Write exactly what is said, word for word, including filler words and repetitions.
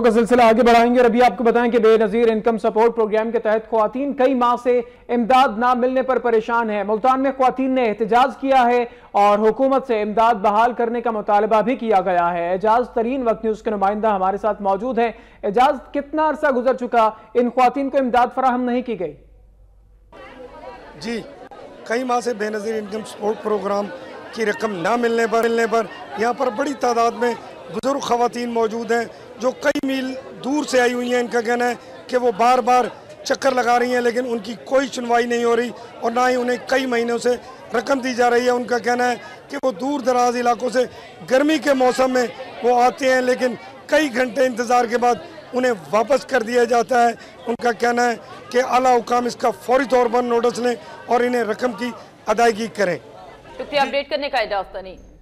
का सिलसिला आगे बढ़ाएंगे और अभी आपको बताएं कि बेनजीर इनकम सपोर्ट प्रोग्राम के तहत ख्वातीन कई माह से इमदाद ना मिलने पर परेशान है। मुल्तान में ख्वातीन ने एहतजाज किया है और हुकूमत से इमदाद बहाल करने का मुतालबा भी किया गया है। एजाज तरीन वक्त न्यूज के नुमाइंदा हमारे साथ मौजूद है। एजाज, कितना अरसा गुजर चुका इन ख्वातीन को इमदाद फराहम नहीं की गई? जी, कई माह से बेनजीर इनकम सपोर्ट प्रोग्राम की रकम ना मिलने पर मिलने पर यहाँ पर बड़ी तादाद में बुजुर्ग ख़वातीन मौजूद हैं जो कई मील दूर से आई हुई हैं। इनका कहना है कि वो बार बार चक्कर लगा रही हैं लेकिन उनकी कोई सुनवाई नहीं हो रही और ना ही उन्हें कई महीनों से रकम दी जा रही है। उनका कहना है कि वो दूर दराज इलाकों से गर्मी के मौसम में वो आते हैं लेकिन कई घंटे इंतज़ार के बाद उन्हें वापस कर दिया जाता है। उनका कहना है कि आला हुकाम इसका फौरी तौर पर नोटिस लें और इन्हें रकम की अदायगी करें। अपडेट करने का इजाज़त नहीं।